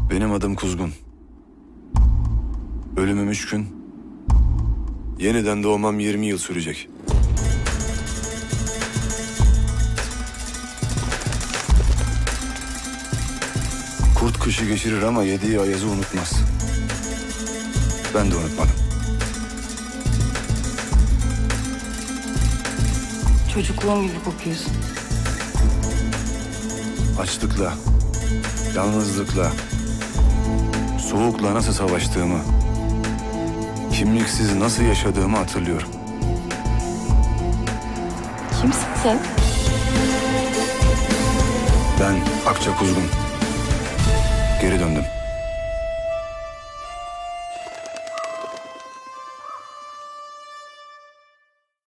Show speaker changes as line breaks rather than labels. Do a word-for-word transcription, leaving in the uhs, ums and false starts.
Benim adım Kuzgun. Ölümüm üç gün. Yeniden doğmam yirmi yıl sürecek. Kurt kışı geçirir ama yediği ayazı unutmaz. Ben de unutmadım.
Çocukluğum gibi kokuyorsun.
Açlıkla, yalnızlıkla, soğukla nasıl savaştığımı, kimliksiz nasıl yaşadığımı hatırlıyorum.
Kimsin sen?
Ben Akça Kuzgun. Geri döndüm.